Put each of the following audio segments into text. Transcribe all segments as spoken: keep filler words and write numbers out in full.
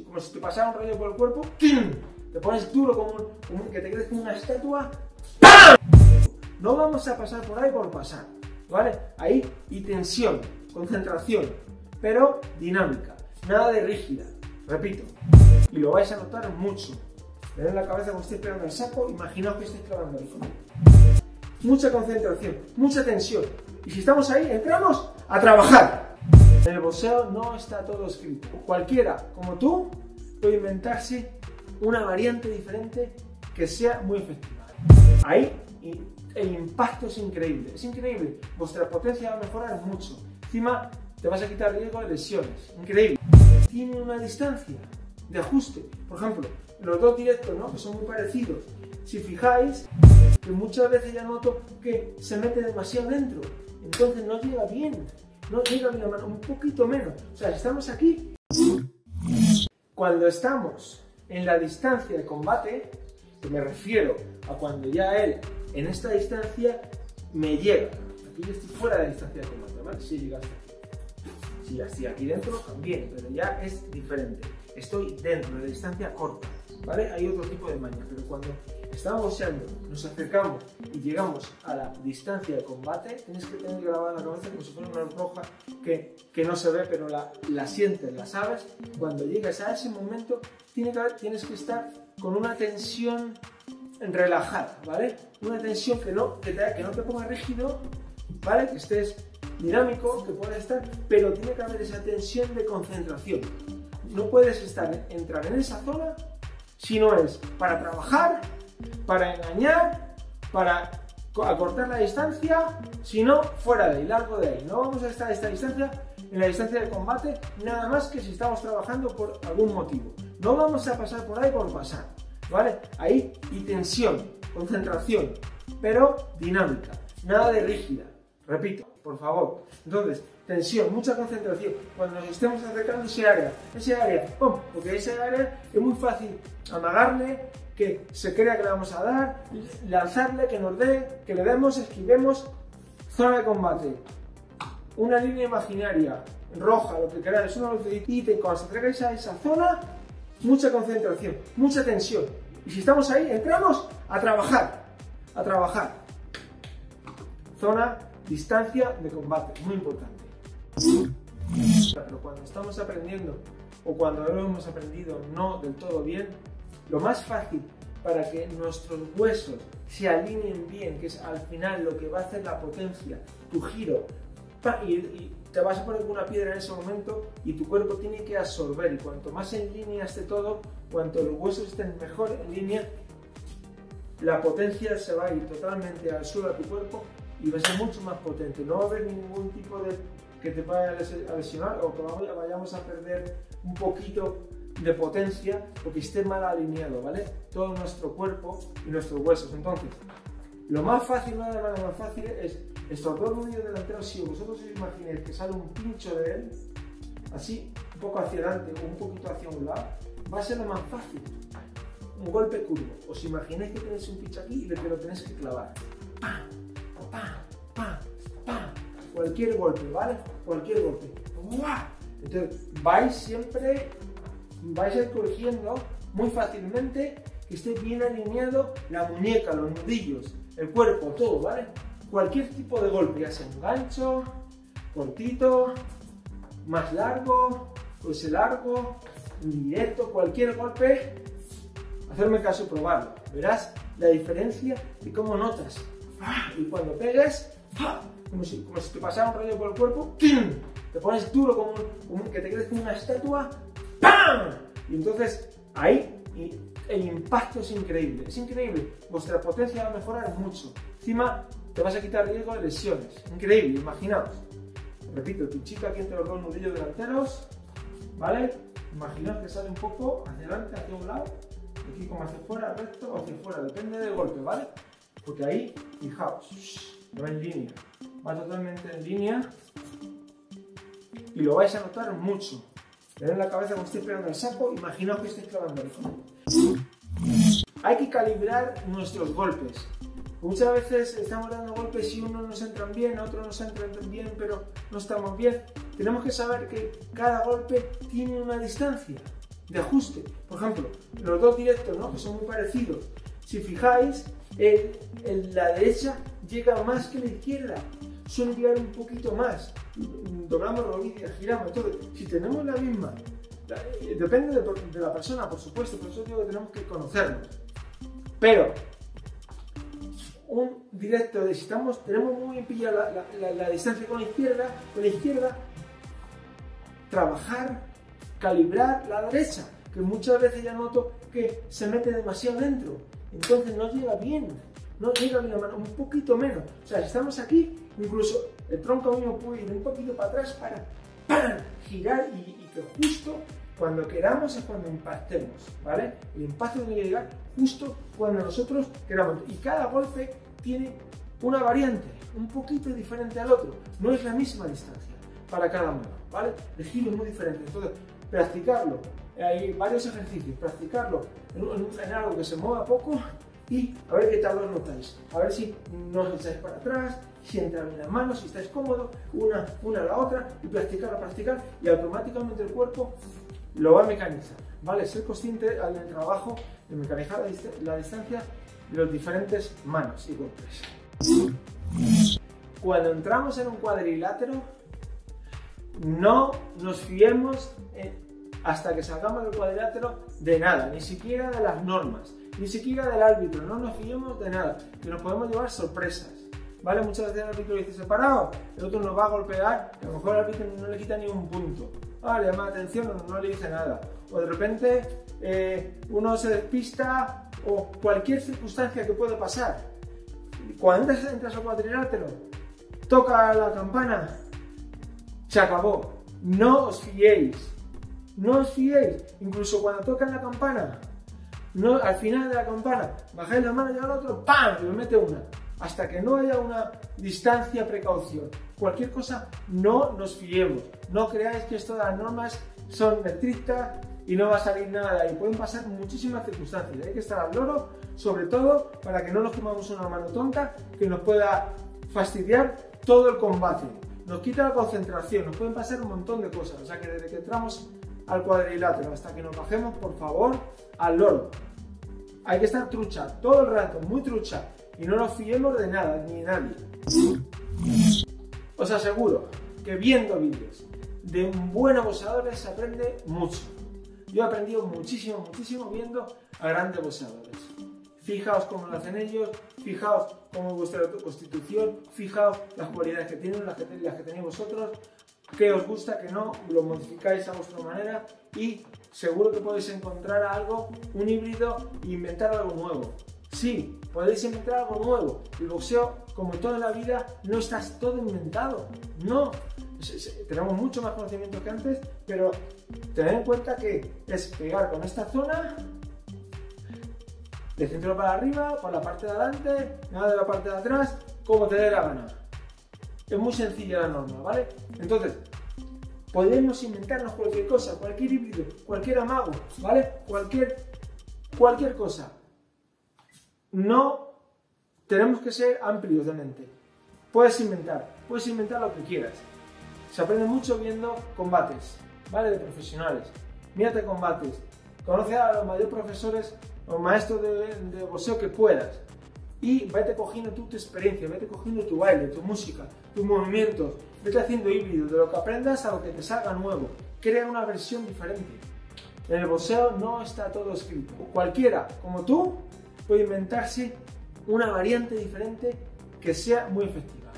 como si te pasara un rollo por el cuerpo, te pones duro como, un, como que te quedes como una estatua. ¡Pam! No vamos a pasar por ahí por pasar, ¿vale? Ahí y tensión, concentración, pero dinámica, nada de rígida, repito, y lo vais a notar mucho. Tened la cabeza cuando estéis pegando el saco, imaginaos que estáis clavando el fondo. Mucha concentración, mucha tensión, y si estamos ahí, entramos a trabajar. En el boxeo no está todo escrito. Cualquiera, como tú, puede inventarse una variante diferente que sea muy efectiva. Ahí el impacto es increíble, es increíble. Vuestra potencia va a mejorar mucho. Encima te vas a quitar riesgo de lesiones. Increíble. Tiene una distancia de ajuste. Por ejemplo, los dos directos, ¿no?, que son muy parecidos. Si fijáis, que muchas veces ya noto que se mete demasiado dentro. Entonces no llega bien. No llega bien la mano, un poquito menos. O sea, si estamos aquí, cuando estamos en la distancia de combate, que me refiero a cuando ya él en esta distancia me llega. Aquí yo estoy fuera de la distancia de combate, ¿vale? Si llegaste aquí. Si ya estoy aquí dentro, también, pero ya es diferente. Estoy dentro de la distancia corta, ¿vale? Hay otro tipo de maña, pero cuando estamos boxeando, nos acercamos y llegamos a la distancia de combate, tienes que tener grabada en la cabeza como si fuera una roja que, que no se ve, pero la, la sientes, la sabes. Cuando llegas a ese momento, tiene que, tienes que estar con una tensión relajada, ¿vale? Una tensión que no, que te, que no te ponga rígido, ¿vale? Que estés dinámico, que puedas estar, pero tiene que haber esa tensión de concentración. No puedes estar, entrar en esa zona si no es para trabajar, para engañar, para acortar la distancia, sino fuera de ahí, largo de ahí. No vamos a estar a esta distancia, en la distancia de combate, nada más que si estamos trabajando por algún motivo. No vamos a pasar por ahí por pasar, ¿vale? Ahí y tensión, concentración, pero dinámica, nada de rígida. Repito, por favor. Entonces, tensión, mucha concentración. Cuando nos estemos acercando a ese área, ese área, ¡pum! Porque ese área es muy fácil amagarle, que se crea que le vamos a dar, lanzarle, que nos dé, que le demos, esquivemos. Zona de combate. Una línea imaginaria, roja, lo que queráis, una lucecita, y cuando se acerquéis a esa zona, mucha concentración, mucha tensión. Y si estamos ahí, entramos a trabajar, a trabajar. Zona, distancia de combate, muy importante. Pero cuando estamos aprendiendo o cuando lo hemos aprendido no del todo bien, lo más fácil para que nuestros huesos se alineen bien, que es al final lo que va a hacer la potencia, tu giro, y, y te vas a poner con una piedra en ese momento y tu cuerpo tiene que absorber, y cuanto más en línea esté todo, cuanto los huesos estén mejor en línea, la potencia se va a ir totalmente al suelo a tu cuerpo y va a ser mucho más potente. No va a haber ningún tipo de que te vaya a lesionar o que vayamos a perder un poquito de potencia porque esté mal alineado, ¿vale? Todo nuestro cuerpo y nuestros huesos. Entonces, lo más fácil, una de las maneras más fáciles es estos dos nudillos delanteros. Si vosotros os imagináis que sale un pincho de él, así, un poco hacia adelante o un poquito hacia un lado, va a ser lo más fácil. Un golpe curvo. Os imagináis que tenéis un pincho aquí y que lo tenéis que clavar. ¡Pam! ¡Pam! ¡Pam! ¡Pam! Cualquier golpe, ¿vale? Cualquier golpe. ¡Uah! Entonces, vais siempre, vais a ir corrigiendo muy fácilmente que esté bien alineado la muñeca, los nudillos, el cuerpo, todo, ¿vale? Cualquier tipo de golpe, ya sea un gancho, cortito, más largo, pues largo, directo, cualquier golpe, hacerme caso y probarlo. Verás la diferencia de cómo notas. Y cuando pegues, como si, como si te pasara un rollo por el cuerpo, te pones duro como, un, como que te quedes como una estatua, ¡pam! Y entonces ahí el impacto es increíble, es increíble. Vuestra potencia va a mejorar mucho. Encima te vas a quitar riesgo de lesiones. Increíble, imaginaos. Repito, el pinchito aquí entre los dos nudillos delanteros, ¿vale? Imaginaos que sale un poco hacia adelante, hacia un lado, aquí como hacia afuera, recto o hacia afuera, depende del golpe, ¿vale? Porque ahí, fijaos, no va en línea, va totalmente en línea y lo vais a notar mucho. Tened la cabeza cuando estéis pegando el saco, imaginaos que estáis clavando el fondo. Hay que calibrar nuestros golpes. Muchas veces estamos dando golpes y unos nos entran bien, otros nos entran bien, pero no estamos bien. Tenemos que saber que cada golpe tiene una distancia, de ajuste. Por ejemplo, los dos directos, ¿no?, que son muy parecidos. Si fijáis, el, el, la derecha llega más que la izquierda, suele llegar un poquito más. Doblamos rodillas, giramos. Entonces, si tenemos la misma, la, depende de, de la persona, por supuesto, por eso digo que tenemos que conocernos. Pero un directo de si estamos, tenemos muy bien pillada la, la, la, la distancia con la izquierda, con la izquierda, trabajar, calibrar la derecha, que muchas veces ya noto que se mete demasiado dentro, entonces no llega bien, no llega bien la mano, un poquito menos. O sea, si estamos aquí, incluso el tronco mío puede ir un poquito para atrás para ¡pam!, girar y, y que justo cuando queramos es cuando impactemos, ¿vale? El impacto tiene que llegar justo cuando nosotros queramos. Y cada golpe tiene una variante, un poquito diferente al otro. No es la misma distancia para cada mano, ¿vale? El giro es muy diferente. Entonces, practicarlo. Hay varios ejercicios. Practicarlo en, en, en algo que se mueva poco y a ver qué tal lo notáis. A ver si no os echáis para atrás, si entran bien las manos, si estáis cómodos, una, una a la otra, y practicar, practicar, y automáticamente el cuerpo lo va a mecanizar, ¿vale? Ser consciente al trabajo de mecanizar la, dist la distancia de los diferentes manos y golpes. Cuando entramos en un cuadrilátero, no nos fiemos eh, hasta que salgamos del cuadrilátero de nada, ni siquiera de las normas, ni siquiera del árbitro, no nos fiemos de nada, que nos podemos llevar sorpresas. ¿Vale? Muchas veces el árbitro dice separado, el otro nos va a golpear, y a lo mejor el árbitro no le quita ni un punto. Ah, le llama la atención o no, no le dice nada. O de repente eh, uno se despista o cualquier circunstancia que puede pasar. Cuando entras, entras al cuadrilátero, toca la campana, se acabó. No os fiéis, no os fiéis. Incluso cuando tocan la campana, no, al final de la campana, bajáis la mano y al otro, ¡pam!, y os mete una. Hasta que no haya una distancia, precaución. Cualquier cosa, no nos fiemos. No creáis que esto de las normas son estrictas y no va a salir nada de ahí. Pueden pasar muchísimas circunstancias. Hay que estar al loro, sobre todo para que no nos comamos una mano tonta que nos pueda fastidiar todo el combate. Nos quita la concentración, nos pueden pasar un montón de cosas. O sea que desde que entramos al cuadrilátero hasta que nos bajemos, por favor, al loro. Hay que estar trucha, todo el rato, muy trucha. Y no nos fiemos de nada, ni de nadie. Os aseguro que viendo vídeos de buenos boxeadores se aprende mucho. Yo he aprendido muchísimo, muchísimo viendo a grandes boxeadores. Fijaos cómo lo hacen ellos, fijaos cómo es vuestra constitución, fijaos las cualidades que tienen, las que, las que tenéis vosotros, qué os gusta, qué no, lo modificáis a vuestra manera y seguro que podéis encontrar algo, un híbrido e inventar algo nuevo. Sí, podéis inventar algo nuevo. El boxeo, como en toda la vida, no está todo inventado. No. Tenemos mucho más conocimiento que antes, pero tened en cuenta que es pegar con esta zona, de centro para arriba, por la parte de adelante, nada de la parte de atrás, como te dé la gana. Es muy sencilla la norma, ¿vale? Entonces, podemos inventarnos cualquier cosa, cualquier híbrido, cualquier amago, ¿vale? Cualquier, cualquier cosa. No tenemos que ser amplios de mente. Puedes inventar, puedes inventar lo que quieras. Se aprende mucho viendo combates, ¿vale? De profesionales. Mírate combates. Conoce a los mayores profesores o maestros de, de boxeo que puedas. Y vete cogiendo tú tu experiencia, vete cogiendo tu baile, tu música, tus movimientos. Vete haciendo híbridos de lo que aprendas a lo que te salga nuevo. Crea una versión diferente. En el boxeo no está todo escrito. Cualquiera, como tú, puede inventarse una variante diferente que sea muy efectiva.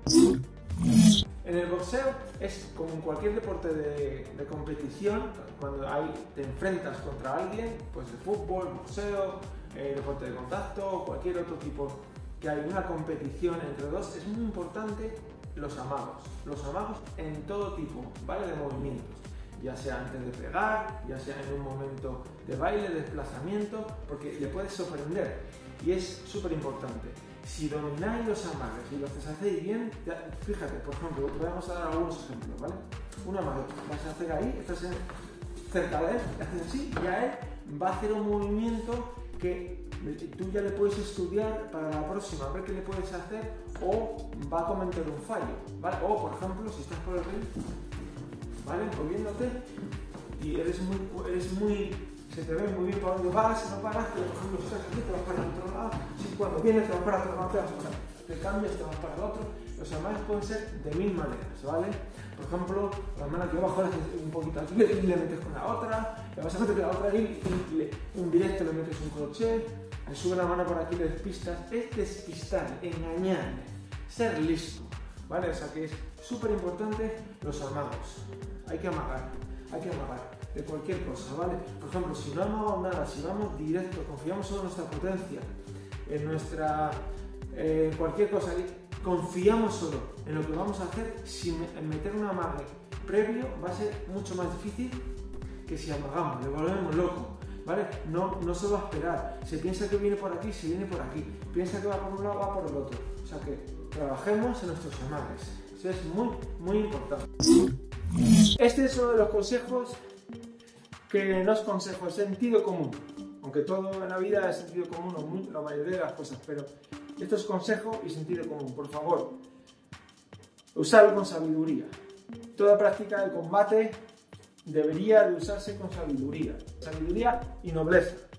En el boxeo es como en cualquier deporte de, de competición, cuando hay, te enfrentas contra alguien, pues de fútbol, boxeo, eh, deporte de contacto, cualquier otro tipo, que hay una competición entre dos, es muy importante los amagos. Los amagos en todo tipo, ¿vale? De movimientos. Ya sea antes de pegar, ya sea en un momento de baile, de desplazamiento, porque le puedes sorprender y es súper importante. Si domináis los amagues y los hacéis bien, ya, fíjate, por ejemplo, vamos a dar algunos ejemplos, ¿vale? Un amague, vas a hacer ahí, estás en, cerca de él, haces así, y ya él va a hacer un movimiento que tú ya le puedes estudiar para la próxima, ver qué le puedes hacer, o va a cometer un fallo, ¿vale? O, por ejemplo, si estás por el ring, ¿vale? Moviéndote y eres muy, eres muy, se te ve muy bien por dónde vas, no paras, pero por ejemplo si estás aquí te vas para el otro lado, si cuando vienes te vas para otro lado, te vas para, te cambias, te vas para el otro. Los amagues pueden ser de mil maneras, ¿vale? Por ejemplo, la mano aquí abajo le haces un poquito aquí y le metes con la otra, le vas a meter la otra ahí, y le, un directo le metes un crochet, le sube la mano por aquí, le despistas. Es despistar, engañar, ser listo, ¿vale? O sea que es súper importante los amagos. Hay que amagar, hay que amagar de cualquier cosa, ¿vale? Por ejemplo, si no amagamos nada, si vamos directo, confiamos solo en nuestra potencia, en nuestra... Eh, cualquier cosa, confiamos solo en lo que vamos a hacer, sin meter un amague previo va a ser mucho más difícil que si amagamos, le volvemos loco, ¿vale? No, no se va a esperar, se piensa que viene por aquí, se viene por aquí, piensa que va por un lado, va por el otro, o sea que trabajemos en nuestros amagues, eso es muy, muy importante. Este es uno de los consejos que no es consejo, es sentido común, aunque todo en la vida es sentido común, la mayoría de las cosas, pero esto es consejo y sentido común. Por favor, usarlo con sabiduría. Toda práctica de combate debería de usarse con sabiduría. Sabiduría y nobleza.